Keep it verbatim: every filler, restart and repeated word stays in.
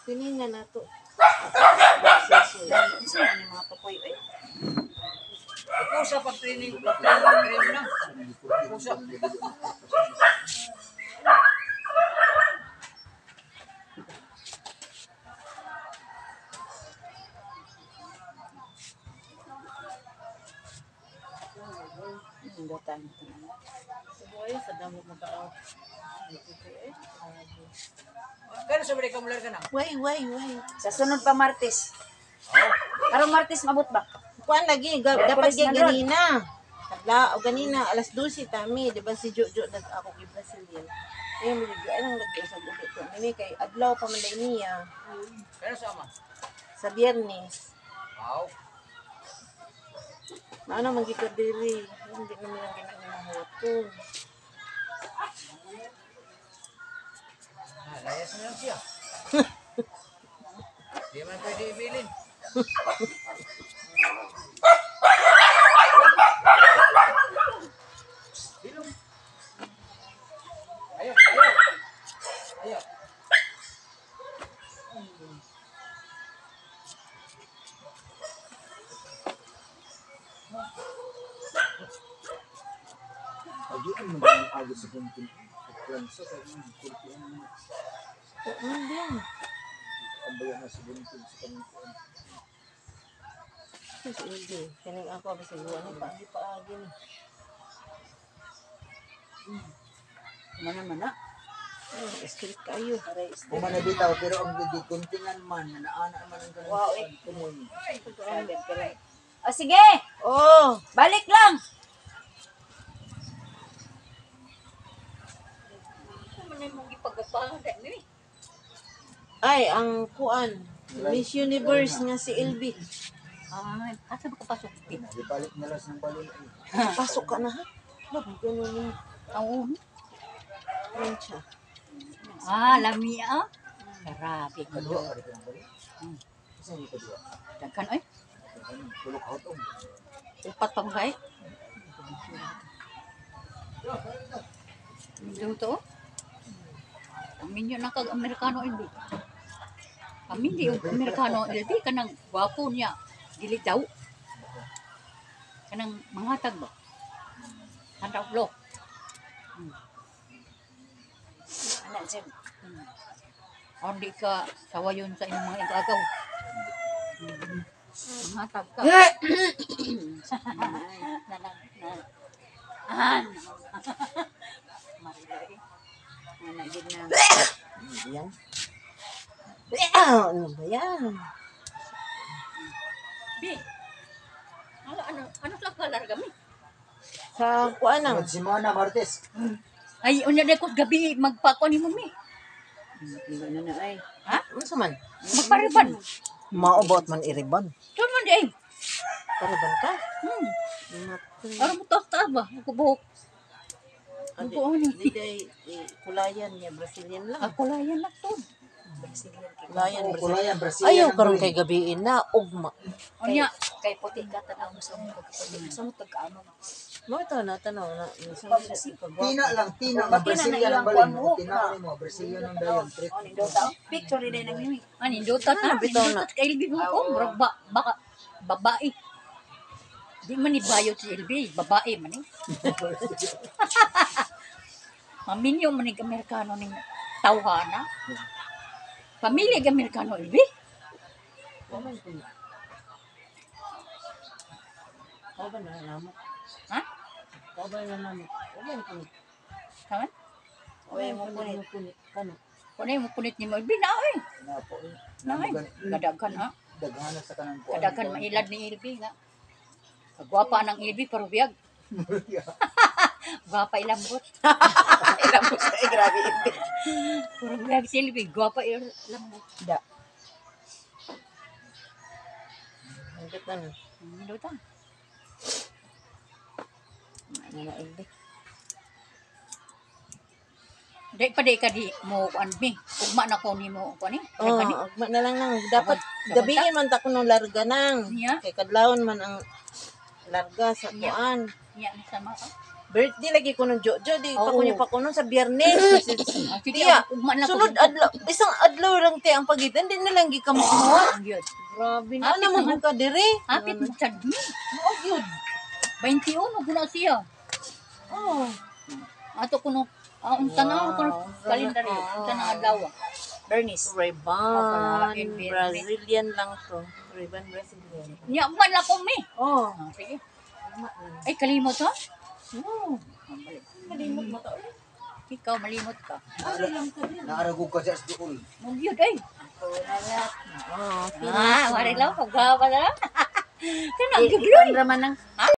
Tiningan na to. Isa na yung mga papoy. Ay, Pusa pag training, pag training cream na. Pusa. ang gatan. Subuhay sa damo magka-out. Kaya sa balik kamular ka na? Way, way, way. Sa sunod pa Martes. Karong Martes mabot ba? Kuan lagi, ga, May dapat pulis kay na ron. ganina. Kadla o ganina alas dose tami, di ba si Jojo nag ako kay Brazilian. Eh mo Jojo ay nang lagi sa gulo to. Nini kay adlaw pa man day niya Kaya sama? sa Biyernes. Wow. Ano man gito diri, hindi naman lang ginahawton. Ah, layas na lang siya. Di man pwede ibilin. Bilong. Ayo, ayo. Ayo. Ajuan mo ba ang agos sa kunting plansa kaya ang kurtihan mo. Ano din? Kambayan na sa bunting sa kamukuan. Sus hindi, kaning ako ba siguro ni pa di pa agin. Mana mana. Oh, strict kayo. Aray, Kumana bitaw pero ang di kuntingan man na naana man ang kanang Wow, eh. kumoy. Ah, sige! Oh, Balik lang! ay ang kuan. Miss Universe nga si Elby. Ay, asa ba kapasok? Gipalit na las ng balon ay. Pasok ka na ha. Labi ganun yung Taon. plancha. Ah, lami ah. Grabe ko Kadua do. ka rin ang balon. Isa ni kadua. Dagkan ay. Tulok hotong. Upat pa kay. Dito to. Ang minyo na kag Amerikano hindi. Kami di yung Amerikano hindi kanang gwapo niya. Dili daw. Kanang mangatag ba? Handa ulo. Hmm. Anak siya. Hmm. O di ka sawayon sa inyong mga igagaw. Hmm. Mangatag ka. Nalang na. Ah. Mariday. Ano gid na. Yan. Ano ba yan? Bi. Ano ano ano sa kalar kami? Sa kuan lang. Si Mona Martes. Ay unya na ko gabi magpako ni mami. Ano na ay? Ha? Ano sa man? Magpariban. Maobot man iriban. Tuman di ay. Pariban ka? Hmm. Matay. Ara mo tas ta ba? Ako buhok. Adi, Ako ano? di day eh, kulayan niya Brazilian lang. Ako layan na to. Kulayan Brazilian. Kulayan Brazil. Ayaw karon kay gabiin na ugma. Unya kay puti ka tanaw mo sa mo sa mo tagkaano. Mo ito na tanaw na. Tina lang, tina Oh, nga tina Brazilian na ang iyang balon. kuwan mo. Tina ko nimo Brazilian ang dayon trip. Ano dota? Picture ni nang nimi. Ani dota ta. Ah, bitaw na. Dota kay Elby mo ko, murag ba baka babae. Di man ni bayo si Elby, babae man eh. Maminyo man ni Amerikano ning tawhana. Pamilya ng Amerikano Elby. Kau ba na namo? Ha? Kau ba na namo? Kau ba na Kaman? Oy mo punit. Kano? Kuno mo punit ni mo Elby na oy. Na po. Nay, kadaghan ha. Daghanan sa kanang kuwan. Kadaghan mailad ni Elby nga. Kagwapa ng Elby pero biyag. Gwapa ilambot. Ilambot sa grabe. Pero biyag si Elby, gwapa ilambot. Da. Ang ganda na. Ano ta? Ano na Elby? Dai pa dai ka di mo kuan mi. Ugma na ko nimo kuan ni. Oh, agma na lang nang dapat gabiin man ta kuno larga nang. Niya? Kay kadlawon man ang larga sa Niya. kuan. Niya ni sama ka. Birthday lagi ko ng Jojo, di pa Oo. ko niya pa kuno sa Biyernes. Ah, sige, Tiya, ugman lang ko sunod sa- adlaw, isang adlaw lang tiya ang pagitan, di na lang gikamuha. Ang yun. Grabe na, Hapit ano naman. mo ka dire? Hapit mo sa dmi. Mao gyud. twenty-one ko na siya. Oh. Ato ko no, ah, unta na ko no, Wow. kalendaryo. Unta na adlaw. Bernice. Ray-Ban, Pagkalaki, Biyernes. Brazilian lang to. Ray-Ban Brazilian. Nya man lang ko mi. Oh. Ah, sige. Ay, kalimot ha? Oh. Malimot mo to. Ikaw, malimot ka. Naaragog ka sa doon. Magyod ay. Oh, Ah, wari lang, pagkaba na lang. Kana, Ikon raman ng